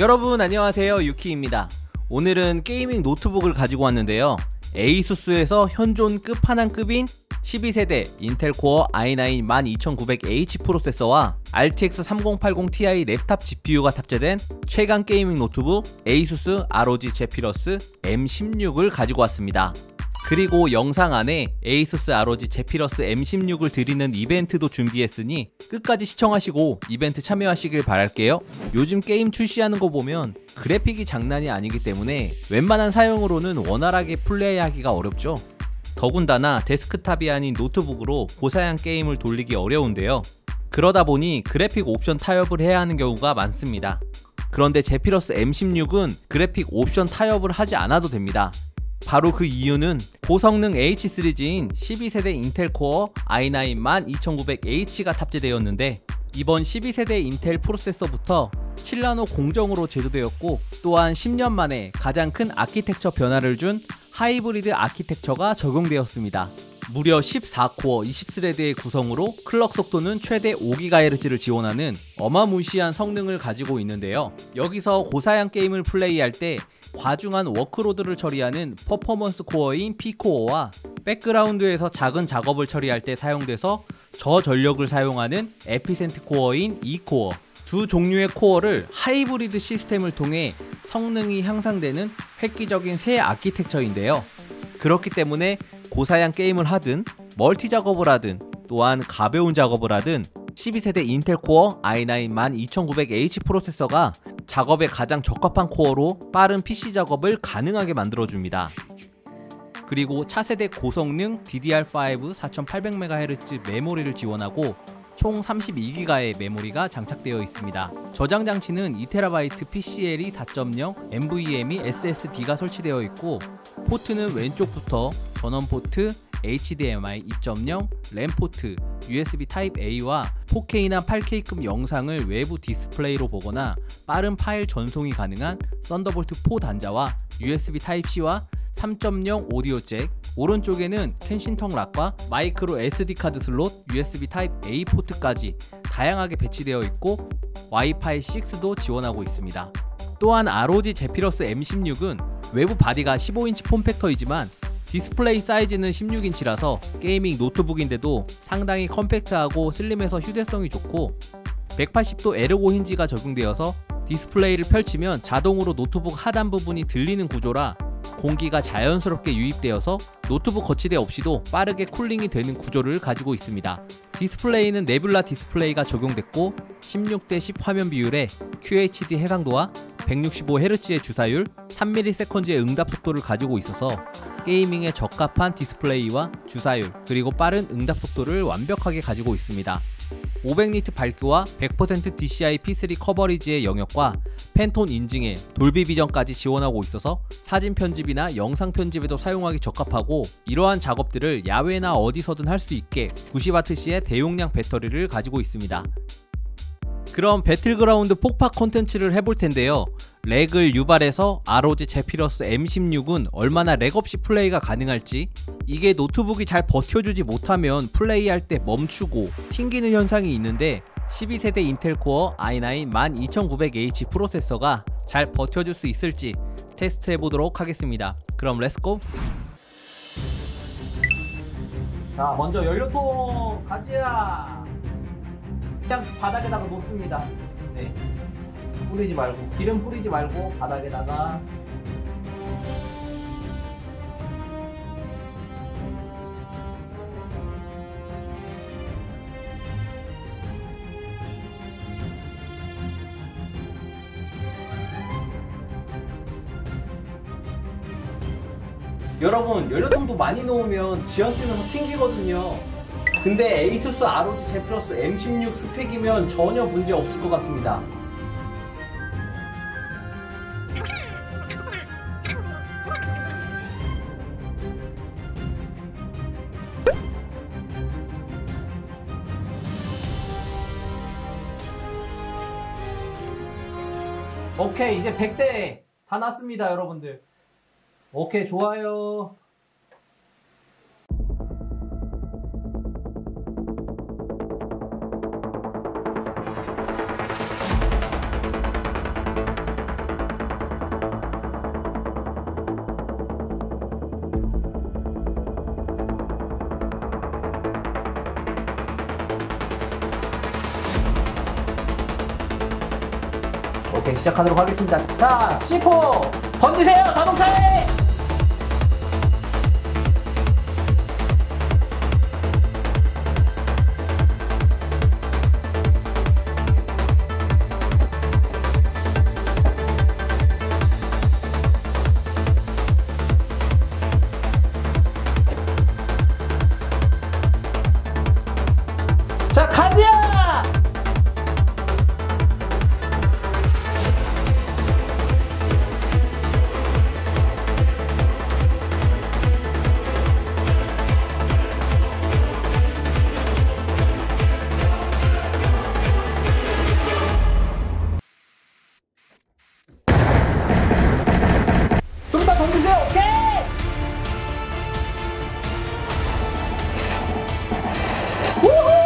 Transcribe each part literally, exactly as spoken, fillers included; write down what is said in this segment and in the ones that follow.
여러분 안녕하세요, 유키입니다. 오늘은 게이밍 노트북을 가지고 왔는데요, 에이수스에서 현존 끝판왕급인 십이 세대 인텔 코어 아이 나인 만 이천구백 에이치 프로세서와 알티엑스 삼공팔공 티아이 랩탑 지피유가 탑재된 최강 게이밍 노트북 에이수스 알오지 제피러스 엠 십육을 가지고 왔습니다. 그리고 영상 안에 에이수스 알오지 제피러스 엠 십육을 드리는 이벤트도 준비했으니 끝까지 시청하시고 이벤트 참여하시길 바랄게요. 요즘 게임 출시하는 거 보면 그래픽이 장난이 아니기 때문에 웬만한 사용으로는 원활하게 플레이하기가 어렵죠. 더군다나 데스크탑이 아닌 노트북으로 고사양 게임을 돌리기 어려운데요. 그러다 보니 그래픽 옵션 타협을 해야 하는 경우가 많습니다. 그런데 제피러스 엠 십육은 그래픽 옵션 타협을 하지 않아도 됩니다. 바로 그 이유는 고성능 에이치 시리즈인 십이 세대 인텔 코어 아이 나인 만 이천구백 에이치가 탑재되었는데, 이번 십이 세대 인텔 프로세서부터 칠 나노 공정으로 제조되었고, 또한 십 년 만에 가장 큰 아키텍처 변화를 준 하이브리드 아키텍처가 적용되었습니다. 무려 십사 코어 이십 스레드의 구성으로 클럭 속도는 최대 오 기가헤르츠를 지원하는 어마무시한 성능을 가지고 있는데요. 여기서 고사양 게임을 플레이할 때 과중한 워크로드를 처리하는 퍼포먼스 코어인 피 코어와 백그라운드에서 작은 작업을 처리할 때 사용돼서 저전력을 사용하는 에피센트 코어인 이 코어, 두 종류의 코어를 하이브리드 시스템을 통해 성능이 향상되는 획기적인 새 아키텍처인데요. 그렇기 때문에 고사양 게임을 하든 멀티 작업을 하든 또한 가벼운 작업을 하든 십이 세대 인텔 코어 아이 나인 만 이천구백 에이치 프로세서가 작업에 가장 적합한 코어로 빠른 피씨 작업을 가능하게 만들어줍니다. 그리고 차세대 고성능 디디알 파이브 사천팔백 메가헤르츠 메모리를 지원하고 총 삼십이 기가의 메모리가 장착되어 있습니다. 저장 장치는 이 테라바이트 피씨엘이 사 점 영, 엔브이엠이 에스에스디가 설치되어 있고, 포트는 왼쪽부터 전원 포트, 에이치디엠아이 이 점 영, 램 포트, 유에스비 타입 에이와 포케이나 팔 케이급 영상을 외부 디스플레이로 보거나 빠른 파일 전송이 가능한 썬더볼트 사 단자와 유에스비 타입 씨와 삼 점 영 오디오 잭, 오른쪽에는 켄싱턴 락과 마이크로 에스디 카드 슬롯, 유에스비 타입 에이 포트까지 다양하게 배치되어 있고 와이파이 식스도 지원하고 있습니다. 또한 알오지 제피러스 엠 십육은 외부 바디가 십오 인치 폼팩터이지만 디스플레이 사이즈는 십육 인치라서 게이밍 노트북인데도 상당히 컴팩트하고 슬림해서 휴대성이 좋고, 백팔십 도 에르고 힌지가 적용되어서 디스플레이를 펼치면 자동으로 노트북 하단 부분이 들리는 구조라 공기가 자연스럽게 유입되어서 노트북 거치대 없이도 빠르게 쿨링이 되는 구조를 가지고 있습니다. 디스플레이는 네뷸라 디스플레이가 적용됐고 십육 대 십 화면 비율에 큐에이치디 해상도와 백육십오 헤르츠의 주사율, 삼 밀리세컨즈의 응답 속도를 가지고 있어서 게이밍에 적합한 디스플레이와 주사율, 그리고 빠른 응답 속도를 완벽하게 가지고 있습니다. 오백 니트 밝기와 백 퍼센트 디씨아이 피 쓰리 커버리지의 영역과 팬톤 인증에 돌비 비전까지 지원하고 있어서 사진 편집이나 영상 편집에도 사용하기 적합하고, 이러한 작업들을 야외나 어디서든 할 수 있게 구십 와트시의 대용량 배터리를 가지고 있습니다. 그럼 배틀그라운드 폭파 콘텐츠를 해볼 텐데요. 렉을 유발해서 알오지 제피러스 엠 십육은 얼마나 렉 없이 플레이가 가능할지, 이게 노트북이 잘 버텨주지 못하면 플레이할 때 멈추고 튕기는 현상이 있는데 십이 세대 인텔 코어 아이 나인 만 이천구백 에이치 프로세서가 잘 버텨줄 수 있을지 테스트 해보도록 하겠습니다. 그럼 렛츠고! 자, 먼저 연료통 가지야! 그냥 바닥에다가 놓습니다. 네. 뿌리지 말고, 기름 뿌리지 말고 바닥에다가. 여러분, 연료통도 많이 넣으면 지연 뜨면서 튕기거든요. 근데 에이수스 알오지 제피러스 엠 십육 스펙이면 전혀 문제 없을 것 같습니다. 오케이, 이제 백 대 다 났습니다, 여러분들. 오케이, 좋아요. 오케이, 시작하도록 하겠습니다. 자, 씨포 던지세요, 자동차에! 자, 가자! 좀 더 던지세요. 오케이! 우후!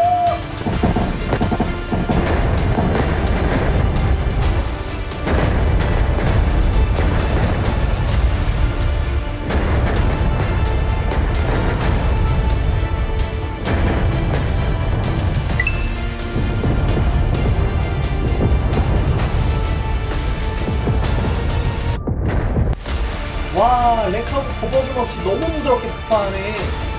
와, 렉하고 버벅임 없이 너무 부드럽게 폭파하네.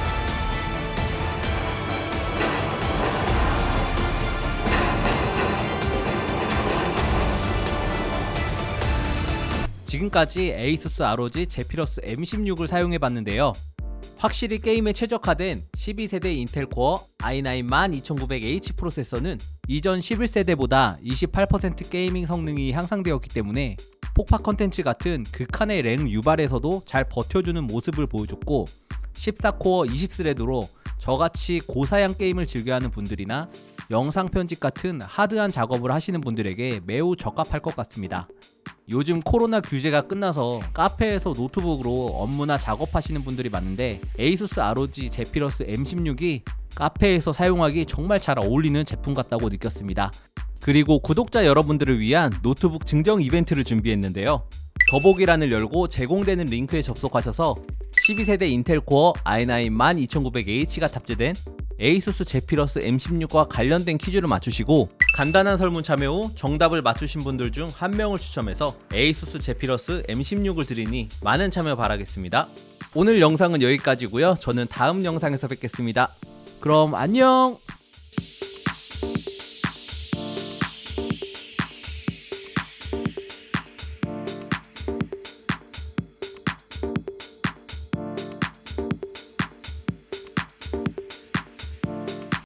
지금까지 에이수스 알오지 제피러스 엠 십육을 사용해봤는데요. 확실히 게임에 최적화된 십이 세대 인텔 코어 아이 나인 만 이천구백 에이치 프로세서는 이전 십일 세대보다 이십팔 퍼센트 게이밍 성능이 향상되었기 때문에 폭파 컨텐츠 같은 극한의 랭 유발에서도 잘 버텨주는 모습을 보여줬고, 십사 코어 이십 스레드로 저같이 고사양 게임을 즐겨하는 분들이나 영상 편집 같은 하드한 작업을 하시는 분들에게 매우 적합할 것 같습니다. 요즘 코로나 규제가 끝나서 카페에서 노트북으로 업무나 작업하시는 분들이 많은데 에이수스 알오지 제피러스 엠 십육이 카페에서 사용하기 정말 잘 어울리는 제품 같다고 느꼈습니다. 그리고 구독자 여러분들을 위한 노트북 증정 이벤트를 준비했는데요. 더보기란을 열고 제공되는 링크에 접속하셔서 십이 세대 인텔 코어 아이 나인 만 이천구백 에이치가 탑재된 에이수스 제피러스 엠 십육과 관련된 퀴즈를 맞추시고, 간단한 설문 참여 후 정답을 맞추신 분들 중 한 명을 추첨해서 에이수스 제피러스 엠 십육을 드리니 많은 참여 바라겠습니다. 오늘 영상은 여기까지고요. 저는 다음 영상에서 뵙겠습니다. 그럼 안녕!